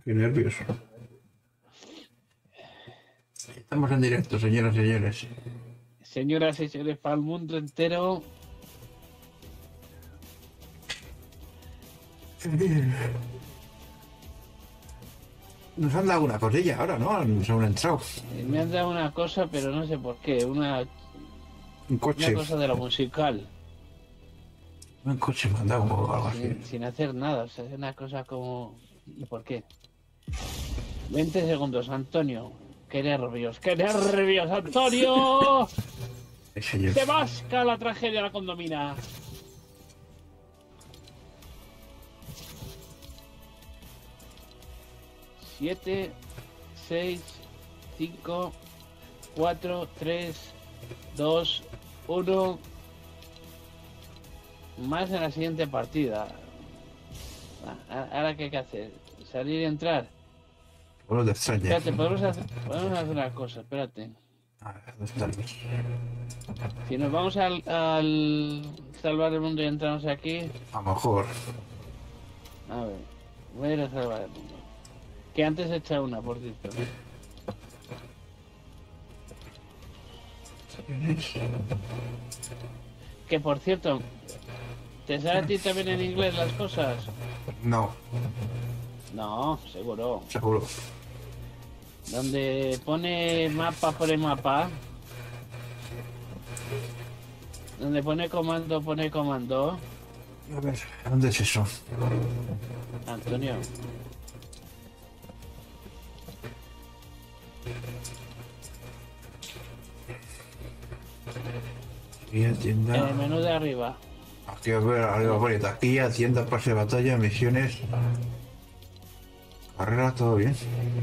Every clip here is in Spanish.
Qué nervios. Estamos en directo, señoras y señores. Señoras y señores, para el mundo entero. Nos han dado una cosilla ahora, ¿no? Nos han entrado. Me han dado una cosa, pero no sé por qué. Un coche. Una cosa de lo musical. Un coche me han dado o algo así. Sin hacer nada. O sea, es una cosa como... ¿Y por qué? 20 segundos, Antonio. ¡Qué nervios! ¡Qué nervios, Antonio! Señor. ¡Te vasca la tragedia la condomina! Siete, 6, 5, 4, 3, 2, 1. Más en la siguiente partida. Ahora, ¿qué hay que hacer? ¿Salir y entrar? Bueno, de extraña. Espérate, podemos hacer una cosa, espérate. ¿Dónde estamos? Si nos vamos al salvar el mundo y entramos aquí. A lo mejor. A ver, voy a ir a salvar el mundo. Que antes he echado una, por cierto. Que por cierto, ¿te sale a ti también en inglés las cosas? No, No, seguro. seguro. Donde pone mapa, pone mapa. Donde pone comando, pone comando. A ver, ¿dónde es eso? Antonio. Aquí tienda. En el menú de arriba. Aquí a ver, arriba pone taquilla, tienda, pase de batalla, misiones. Carrera, todo bien.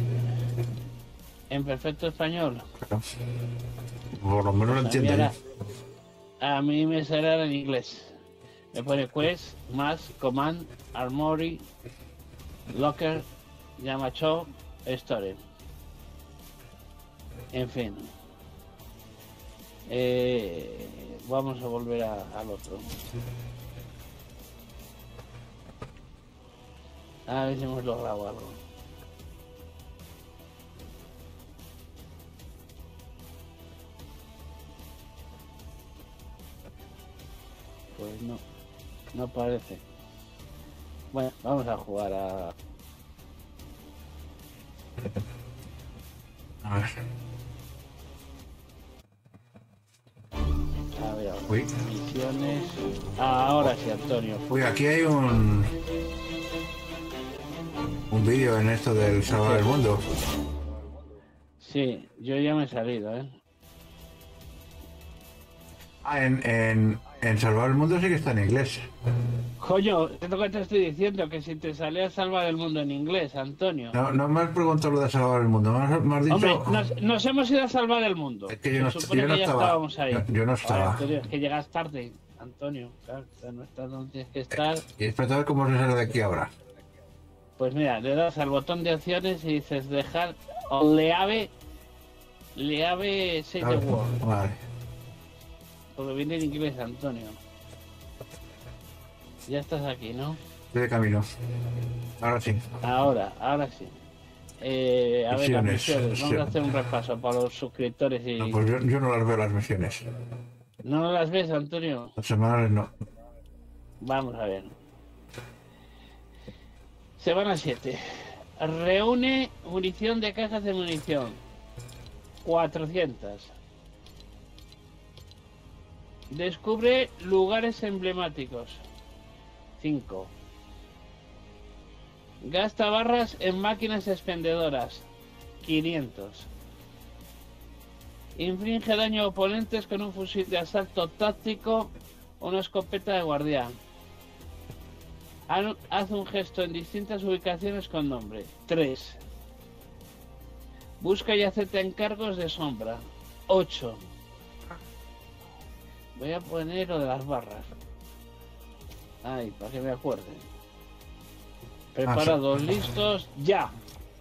En perfecto español. Claro. Por lo menos lo entiendo. A mí me sale en inglés. Me pone quest, más, command, armory, locker, Yamacho, story. En fin. Vamos a volver al otro. A ver si hemos logrado algo. Pues no parece. Bueno, vamos a jugar a... A ver. A ver, Uy. misiones... Ahora sí, Antonio. Uy, aquí hay un vídeo en esto del salvar el mundo. Sí, yo ya me he salido, ¿eh? Ah, en salvar el mundo sí que está en inglés. Coño, es lo que te estoy diciendo, que si te salía a salvar el mundo en inglés, Antonio. No me has preguntado lo de salvar el mundo, me has dicho... Hombre, nos hemos ido a salvar el mundo. Es que yo no, Se supone yo no que ya estaba. estábamos ahí. Yo no estaba. Joder, Antonio, es que llegas tarde, Antonio. Claro, no estás donde tienes que estar. Y espera a ver cómo se sale de aquí ahora. Pues mira, le das al botón de opciones y dices dejar o leave save the world. Vale. Porque viene en inglés, Antonio. Ya estás aquí, ¿no? Estoy de camino. Ahora sí. Ahora sí. A ver, las misiones. Vamos a hacer un repaso para los suscriptores y... No, pues yo no las veo las misiones. ¿No las ves, Antonio? Las semanales no. Vamos a ver. Semana 7. Reúne munición de cajas de munición. 400. Descubre lugares emblemáticos. 5. Gasta barras en máquinas expendedoras. 500. Inflige daño a oponentes con un fusil de asalto táctico o una escopeta de guardián. Haz un gesto en distintas ubicaciones con nombre. 3. Busca y acepta encargos de sombra. 8. Voy a poner lo de las barras. Ay, para que me acuerde. Preparados, listos, ya.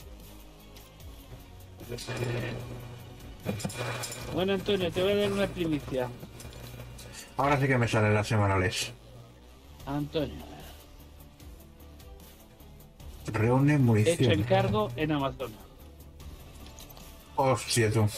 Bueno, Antonio, te voy a dar una primicia. Ahora sí que me salen las semanales. Antonio. Reúne Hecho munición. encargo en Amazon. Hostia, tú.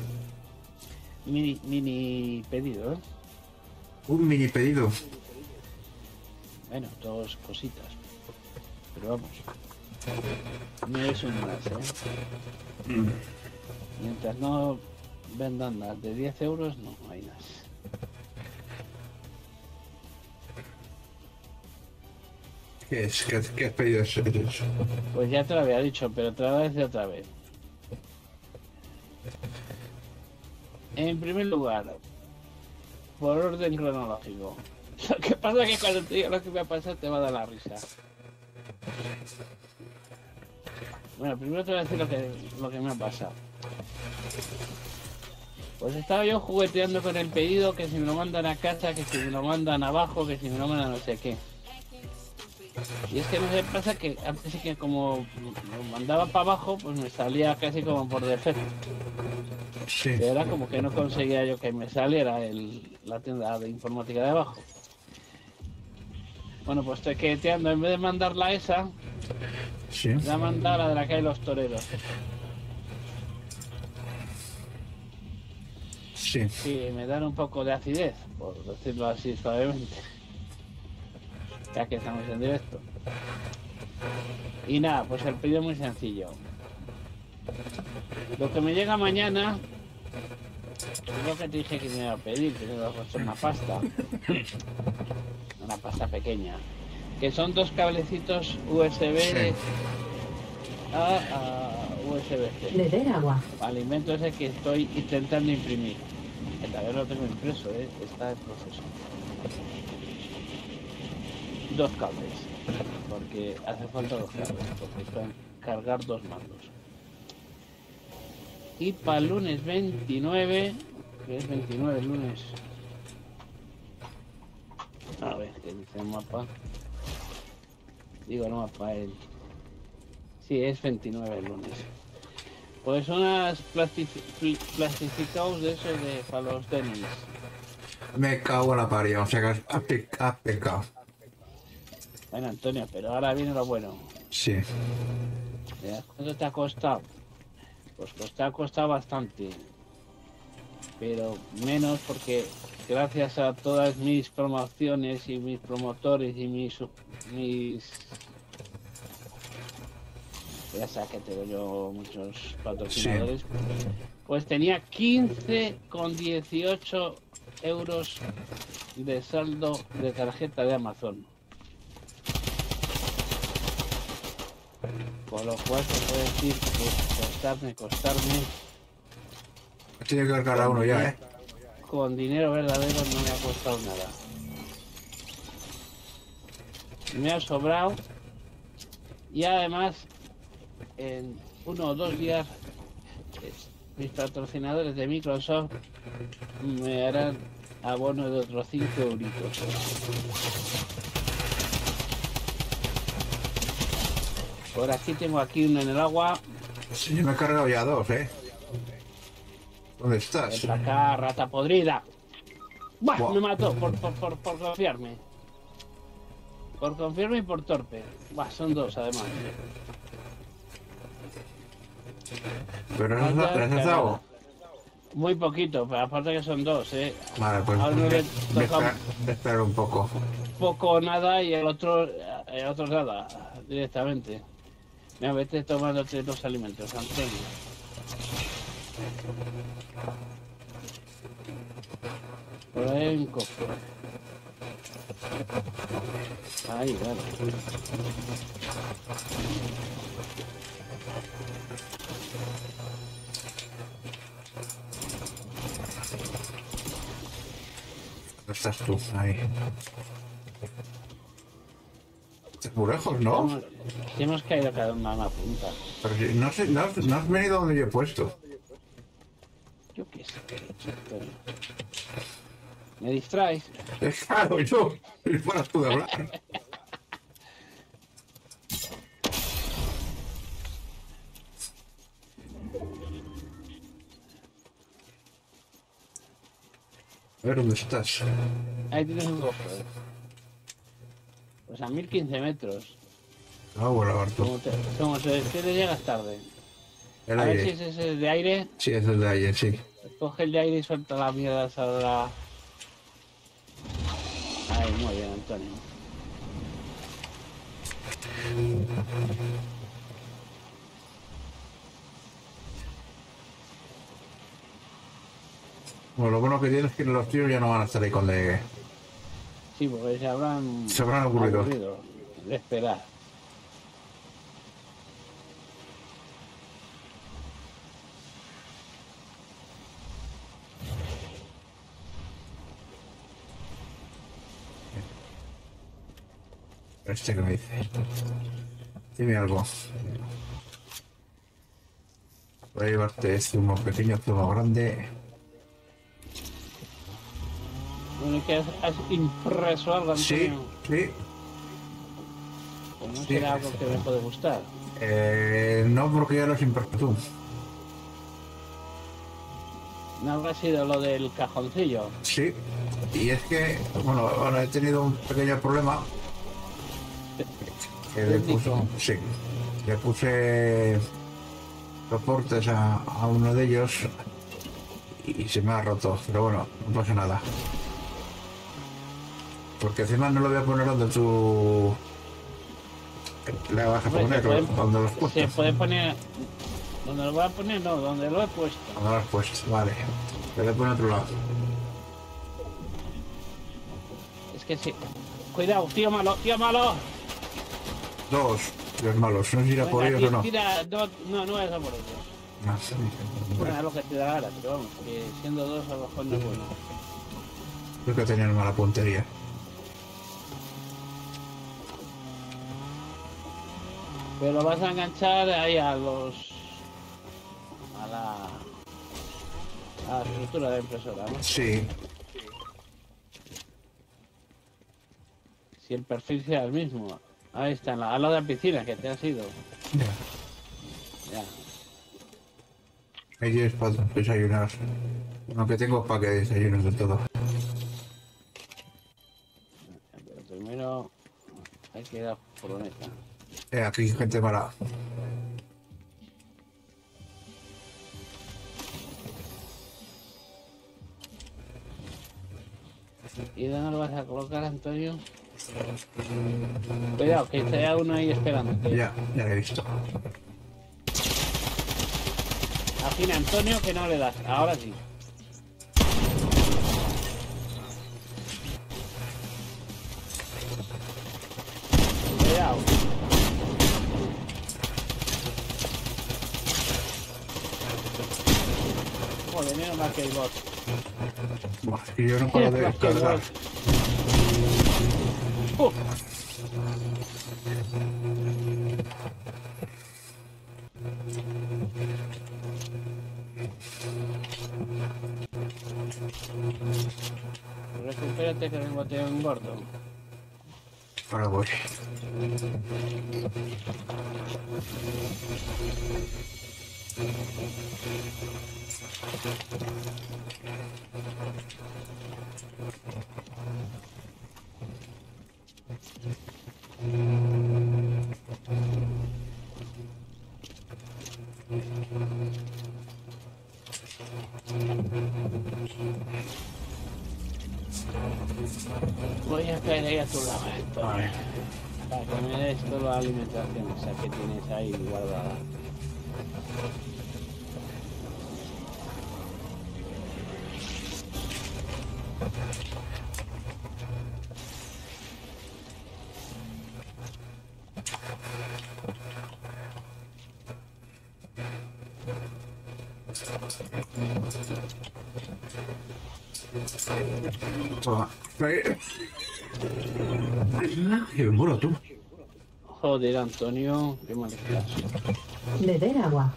Mini pedido, ¿eh? Un mini pedido. Bueno, dos cositas. Pero vamos. No es un más, ¿eh? Mientras no vendan más de 10 euros, no hay más. ¿Qué es? ¿Qué has pedido eso? Pues ya te lo había dicho, pero te lo voy a decir otra vez. En primer lugar, por orden cronológico. Lo que pasa es que cuando te diga lo que me ha pasado te va a dar la risa. Bueno, primero te voy a decir lo que me ha pasado. Pues estaba yo jugueteando con el pedido, que si me lo mandan a casa, que si me lo mandan abajo, que si me lo mandan no sé qué. Y es que no sé, pasa que antes sí que como lo mandaba para abajo, pues me salía casi como por defecto. Sí. Que era como que no conseguía yo que me saliera la tienda de informática de abajo. Bueno, pues estoy queteando, en vez de mandarla a esa, Sí. la mandar a la de la calle Los Toreros. Sí. Sí, me dan un poco de acidez, por decirlo así suavemente. Ya que estamos en directo. Y nada, pues el pedido es muy sencillo. Lo que me llega mañana, es lo que te dije que me iba a pedir, que me iba a costar una pasta. Una pasta pequeña. Que son dos cablecitos USB Sí. a USB-C. Le dé agua. Alimento ese que estoy intentando imprimir. Que todavía lo tengo impreso, está en proceso. Dos cables, porque hace falta dos cables, porque son cargar dos mandos. Y para el lunes 29, que es 29 el lunes. A ver, ¿qué dice el mapa? Digo, el mapa, sí, es 29 el lunes. Pues unas plastificados de esos para los tenis. Me cago en la paria. O sea que has pecado. Bueno, Antonio, pero ahora viene lo bueno. Sí. ¿Cuánto te ha costado? Pues te ha costado bastante. Pero menos porque gracias a todas mis promociones y mis promotores y mis ya sabes que tengo yo muchos patrocinadores, pues tenía 15,18 euros de saldo de tarjeta de Amazon. Con lo cual se puede decir que costarme. Tiene que cargar uno ya, ¿eh? Con dinero verdadero no me ha costado nada. Me ha sobrado. Y además, en 1 o 2 días, mis patrocinadores de Microsoft me harán abono de otros 5 euritos. Por aquí tengo aquí uno en el agua. Sí, yo me he cargado ya dos, ¿eh? ¿Dónde estás? Entra acá, rata podrida. ¡Buah! Buah. Me mató por confiarme. Por confiarme y por torpe. Buah, son dos además. ¿Pero Vaya les has cagada. dado? Muy poquito, pero aparte que son dos, Vale, pues A uno le me toca espera un poco. poco o nada y el otro nada, directamente. Mira, vete tomándote los alimentos, Antonio. Por ahí hay un cofre. Ahí, vale. ¿Dónde estás tú? Ahí. Estás muy lejos, ¿no? Hemos caído cada una a una punta. Pero si no, no has venido donde yo he puesto. Yo qué sé, Antonio. ¿Me distraes? Es claro, yo. Si fueras tú de hablar. A ver dónde estás. Ahí tienes un cofre. Pues a 1015 metros. Ah, bueno, Barto. Como te despiertes llegas tarde. El A ver si aire. ese es el de aire. Sí, es el de ayer, sí. Coge el de aire y suelta la mierda esa de la... Ahí, muy bien, Antonio. Bueno, lo bueno que tiene es que los tíos ya no van a estar ahí con de... Sí, porque Se habrán aburrido. aburrido de esperar. Este que me dice. Dime algo. Voy a llevarte zumo pequeño, zumo grande. Bueno, que has impreso algo, Sí, Antonio. sí. Pues no Sí. será algo que me puede gustar. No, porque ya lo has impreso tú. No habrá sido lo del cajoncillo. Sí. Y es que, bueno, ahora he tenido un pequeño problema. Que le puso, sí. Le puse soportes a uno de ellos y se me ha roto. Pero bueno, no pasa nada. Porque encima no lo voy a poner donde tú le vas a Hombre, poner, donde los se puestos. puede poner... ¿Donde lo voy a poner? No, donde lo he puesto. Donde lo has puesto, vale. Le voy a poner a otro lado. Es que sí. Cuidado, tío malo, tío malo. Dos, los malos. No sé si irá por ellos o no. Tira, no es a por ellos. No sé. Bueno, es lo que te da ahora, pero vamos, que siendo dos a lo mejor no es bueno. Creo que tenían mala puntería. Pero lo vas a enganchar ahí a los... a la estructura de la impresora, ¿no? Sí. Si el perfil sea el mismo. Ahí está, al lado de la piscina que te has ido. Ya. Ya. Ahí tienes para desayunar. Lo que tengo es para que desayunes de todo. Pero primero hay que ir a furgoneta. Aquí gente mala. ¿Y dónde lo vas a colocar, Antonio? Cuidado, que esté uno ahí esperándote. Ya lo he visto. Afina, Antonio, que no le das. Ahora sí. Cuidado. Joder, menos mal que el bot. Buah, y yo no paro de cargar. ¡Uf! Recupérate que vengo a un gordo. Ahora voy. Voy a caer ahí a tu lado, esto. Vale. Para que me des toda la alimentación esa que tienes ahí guardada. Toma. Y me muero tú. Joder, Antonio, qué mal estás. Beber agua.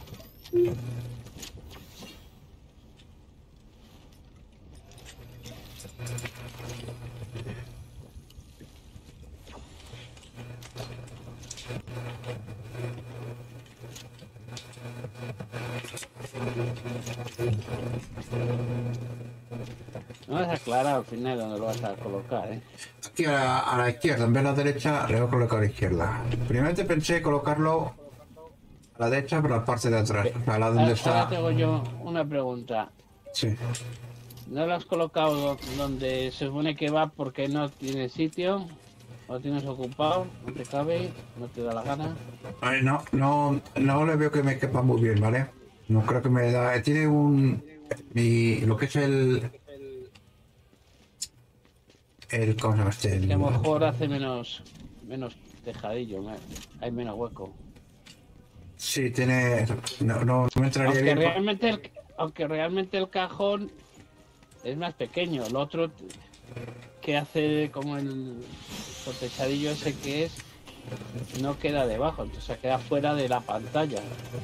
No vas a aclarar al final dónde lo vas a colocar, ¿eh? Aquí a la izquierda, en vez de la derecha, le voy a colocar a la izquierda. Primeramente pensé colocarlo a la derecha, pero la parte de atrás. O sea, la donde Ahora está. tengo yo una pregunta. Sí. ¿No lo has colocado donde se supone que va porque no tiene sitio? ¿Lo tienes ocupado? ¿No te cabe? ¿No te da la gana? Ay, no le veo que me quepa muy bien, ¿vale? No creo que me da. Tiene lo que es ¿cómo se llama este? Que a lo mejor hace menos tejadillo, hay menos hueco. Sí, tiene. No me entraría bien. Aunque realmente el cajón es más pequeño. El otro que hace como el techadillo ese que es, no queda debajo, entonces queda fuera de la pantalla.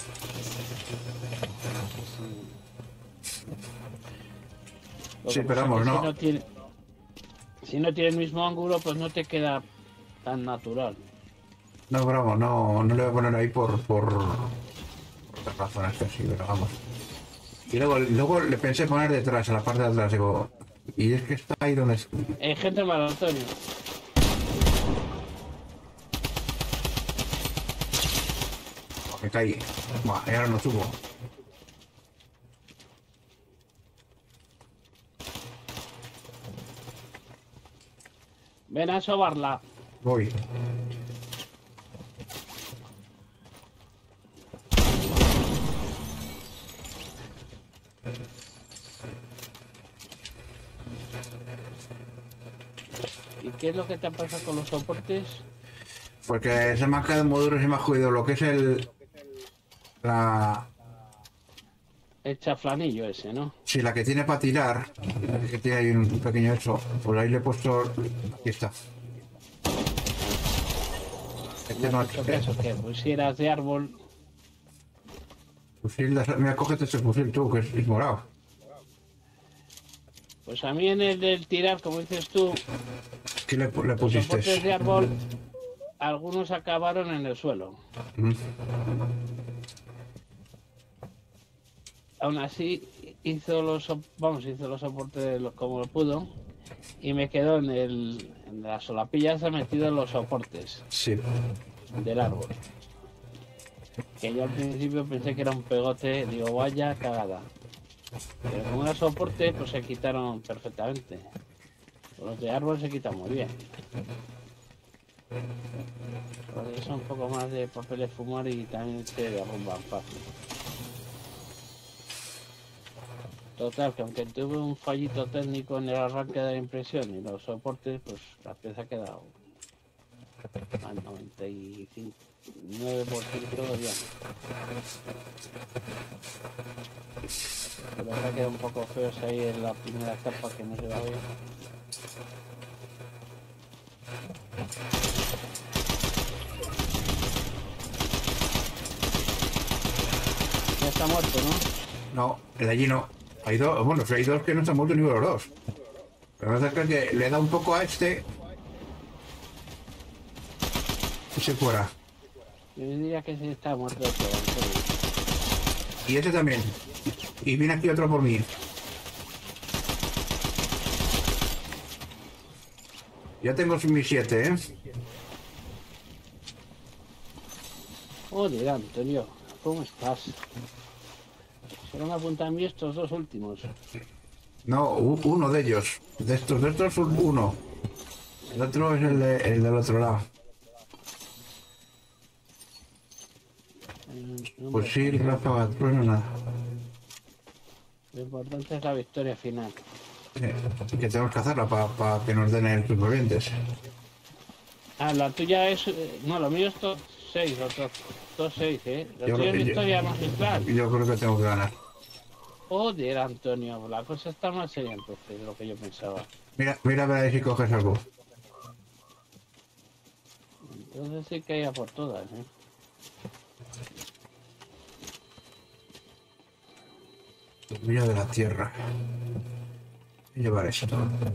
Sí, pero vamos, no. Si no tiene el mismo ángulo, pues no te queda tan natural. No, bravo, no le voy a poner ahí por otras razones que sí, pero vamos. Y luego le pensé poner detrás, en la parte de atrás, digo. Y es que está ahí donde está. Gente maratón. Me caí. Buah, y ahora no subo. Ven a sobarla. Voy. ¿Y qué es lo que te pasa con los soportes? Porque se me han quedado muy duros y me ha jodido lo que es El chaflanillo ese, ¿no? Sí, la que tiene para tirar, que tiene ahí un pequeño eso, pues ahí le he puesto. Aquí está. No has hecho caso, que pusieras de árbol. Fusil mira, cógete ese fusil tú, que es morado. Pues a mí en el del tirar, como dices tú, ¿Qué le los pusiste? soportes de árbol, algunos acabaron en el suelo. Aún así hizo los soportes como lo pudo y me quedó en las solapillas ha metido en los soportes Sí. del árbol. Que yo al principio pensé que era un pegote, digo vaya cagada. Pero como era soporte, pues se quitaron perfectamente. Los de árbol se quitan muy bien. Porque son un poco más de papel de fumar y también se derrumban fácil. Total, que aunque tuve un fallito técnico en el arranque de la impresión y los soportes, pues la pieza ha quedado al 95, 9% bien. Pero ahora queda un poco feos ahí en la primera capa que no se va bien. Ya está muerto, ¿no? No, el de allí no. Hay dos, bueno, hay dos que no están muertos ni los dos. Pero me parece que le da un poco a este y se fuera. Yo diría que sí está muerto el todo. Y este también. Y viene aquí otro por mí. Ya tengo mi 7, ¿eh? Joder, Antonio, ¿cómo estás? Solo me apuntan a mí estos dos últimos. No, uno de ellos. De estos uno. El otro es el del otro lado. Pues sí, Rafa, pues no nada. Lo importante es la victoria final. Que tenemos que hacerla para que nos den el supervivientes. Ah, la tuya es... no, lo mío es top 6, top 6, ¿eh? La Yo tuya es creo- victoria magistral. Yo creo que tengo que ganar. Joder, Antonio, la cosa está más seria entonces de lo que yo pensaba. Mira a ver si coges algo. Entonces sí que hay a por todas, ¿eh? Mira de la tierra. Voy a llevar esto.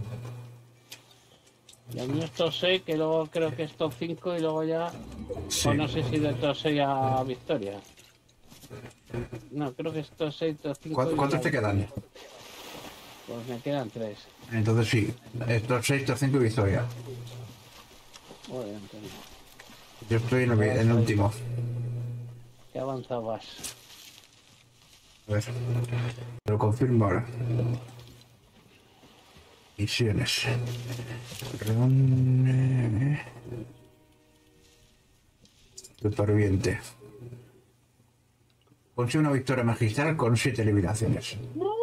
Y el mío es top 6, que luego creo que es top 5 y luego ya... Sí. O no sé si de top 6 a victoria. No, creo que es top 6, top 5... ¿Cuántos te quedan? Pues me quedan 3. Entonces sí, estos 6, estos 5 victoria. Joder, Antonio. Yo estoy en el último. ¿Qué avanzado vas? A ver, te lo confirmo ahora. Misiones. Superviviente. Consigue una victoria magistral con 7 eliminaciones.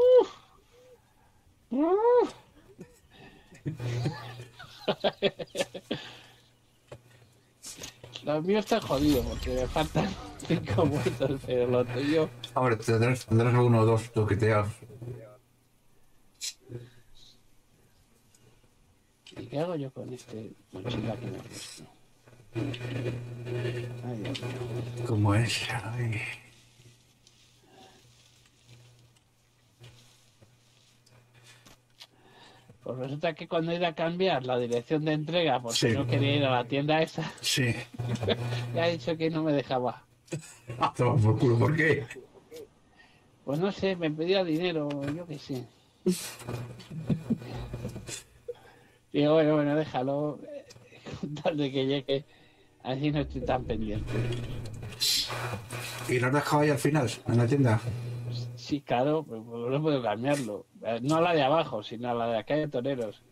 Lo mío está jodido porque me faltan 5 muertos, pero lo tuyo... Ahora tendrás uno o dos toqueteados. ¿Y qué hago yo con este mochila que me he puesto? Ay, Dios mío. ¿Cómo es? Ay. Pues resulta que cuando he ido a cambiar la dirección de entrega, porque Sí. no quería ir a la tienda esa, Sí. ya ha dicho que no me dejaba. Ah, toma por culo, ¿por qué? Pues no sé, me pedía dinero, yo qué sé. Digo, bueno, déjalo, con tal de que llegue, así no estoy tan pendiente. ¿Y lo has dejado ahí al final, en la tienda? Sí, claro, pues no puedo cambiarlo. No a la de abajo, sino a la de acá de toreros.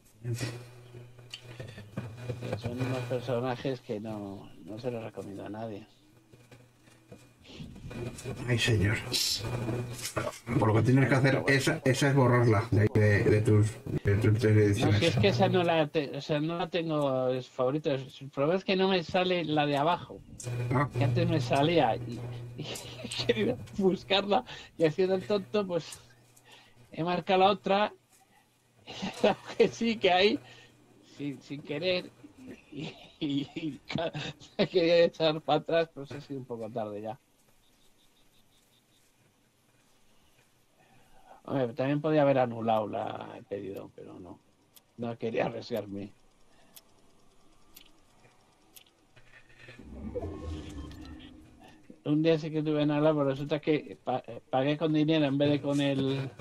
Que son unos personajes que no se los recomiendo a nadie. Ay, señor. Por lo que tienes que hacer, esa es borrarla de, ahí, de tus No, ediciones. si es que esa no la, o sea, no la tengo es favorito. El problema es que no me sale la de abajo. Ah, Que antes me salía y he querido buscarla y haciendo el tonto, pues he marcado la otra. Que sí, que hay, sin querer. Y me quería echar para atrás, pero ha sido un poco tarde ya. Hombre, también podía haber anulado el pedido, pero no quería arriesgarme. Un día sí que tuve en hablar, pero resulta que pagué con dinero en vez de con el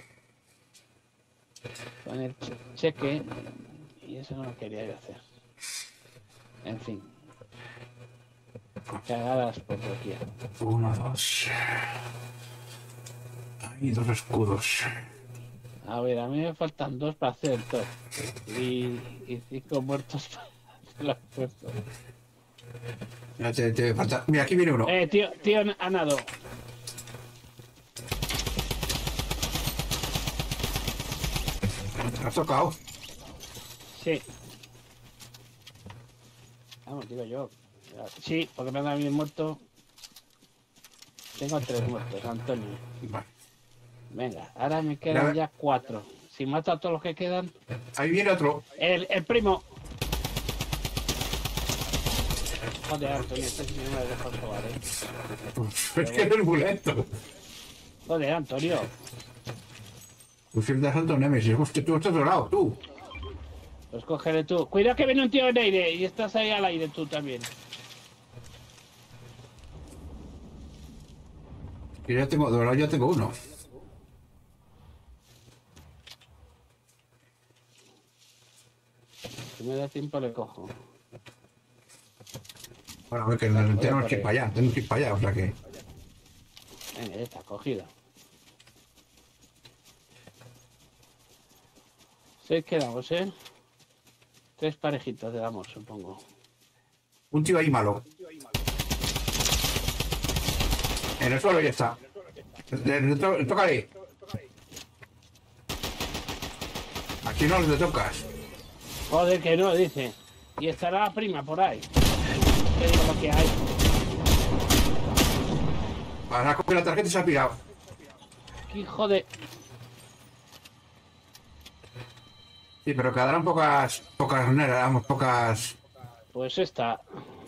cheque, y eso no lo quería yo hacer. En fin, cagadas por doquier. 1, 2. Hay 2 escudos. A ver, a mí me faltan 2 para hacer el top y 5 muertos para hacer los puestos. Ya te falta. Mira, aquí viene uno. Tío ha nadado. ¿Has tocado? Sí. Vamos, digo yo. Sí, porque me han dado bien muerto. Tengo 3 muertos, Antonio. Vale. Venga, ahora me quedan ya 4. Si mato a todos los que quedan. Ahí viene otro. El primo. Joder, Antonio, este sí no me lo dejo jugar, Es que eres muy lento. Joder, Antonio. Fusil de asalto Nemesis. Hostia, tú estás dorado, tú. Pues cógele tú. Cuidado que viene un tío en aire y estás ahí al aire tú también. Que ya tengo, de verdad ya tengo uno. Si me da tiempo le cojo. Bueno, a ver, que tenemos que ir para allá. Tenemos que ir para allá, o sea que. Venga, ya está, cogido. 6 quedamos, 3 parejitas le damos, supongo. Un tío ahí malo. En el suelo ya está. Tócale. Aquí no le tocas. Joder, que no, dice. Y estará la prima por ahí. Te digo lo que hay. Ahora coge la tarjeta y se ha pirado. Qué hijo de... Sí, pero quedarán pocas neras, vamos, pocas. Pues esta.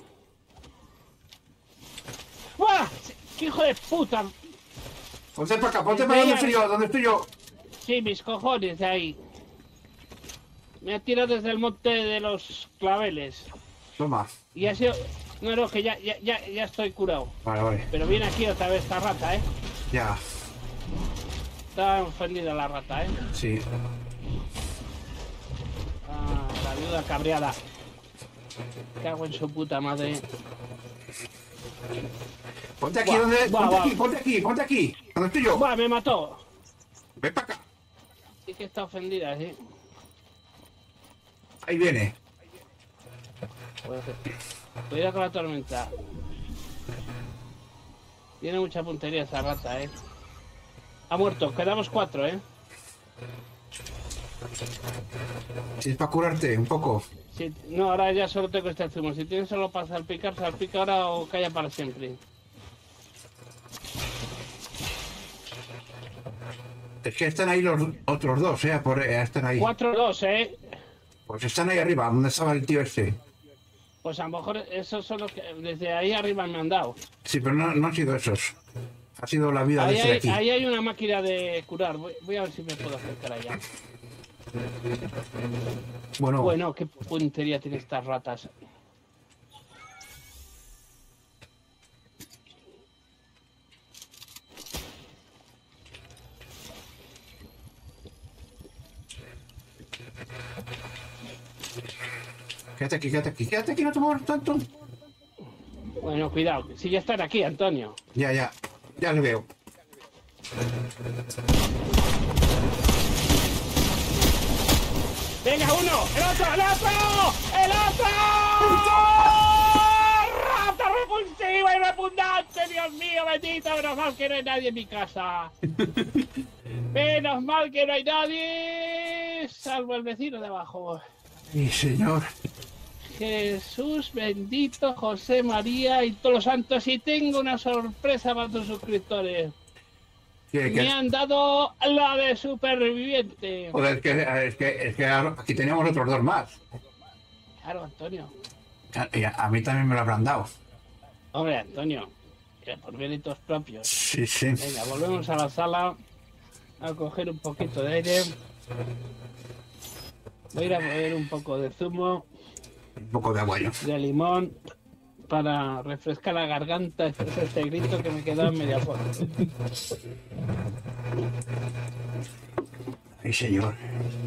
¡Buah! ¡Qué hijo de puta! Ponte para acá, ponte para donde estoy yo. Sí, mis cojones de ahí. Me ha tirado desde el monte de los claveles. Toma. Y ha sido... No, que ya estoy curado. Vale, vale. Pero viene aquí otra vez esta rata, Ya. está ofendida la rata, ¿eh? Sí. Ah, la viuda cabreada. Cago en su puta madre. Ponte aquí, Buah, donde. buah, Ponte buah. aquí, ponte aquí, ponte aquí. ¿Dónde estoy yo? ¡Buah, me mató! Ven para acá. Sí que está ofendida, sí. Ahí viene. Pues, cuidado con la tormenta. Tiene mucha puntería esa rata, ¿eh? Ha muerto, quedamos 4, ¿eh? Si es para curarte un poco. Sí, no, ahora ya solo tengo este zumo. Si tienes solo para salpicar, salpica ahora o calla para siempre. Es que están ahí los otros dos, están ahí. 4-2, ¿eh? Pues están ahí arriba, donde estaba el tío este. Pues a lo mejor esos son los que desde ahí arriba me han dado. Sí, pero no han sido esos. Ha sido la vida de este de aquí. Ahí hay una máquina de curar. Voy a ver si me puedo acercar allá. Bueno, qué puntería tienen estas ratas. Quédate aquí, no te muevas tanto. Bueno, cuidado. Si ya están aquí, Antonio. Ya le veo. ¡Venga, uno! ¡El otro! ¡El otro! ¡El otro! ¡Rata repulsiva y repugnante! ¡Dios mío, bendito! Menos mal que no hay nadie en mi casa. Menos mal que no hay nadie, salvo el vecino de abajo. ¡Mi señor! Jesús bendito, José María y todos los santos. Y tengo una sorpresa para tus suscriptores. Me han dado la de superviviente. Joder, es que aquí teníamos otros dos más. Claro, Antonio. Y a mí también me lo habrán dado. Hombre, Antonio, que por méritos propios. Sí. Venga, volvemos a la sala a coger un poquito de aire. Voy a ir a beber un poco de zumo. Un poco de agua yo. De limón para refrescar la garganta. Este grito que me quedó en media fuerte. Ay, señor.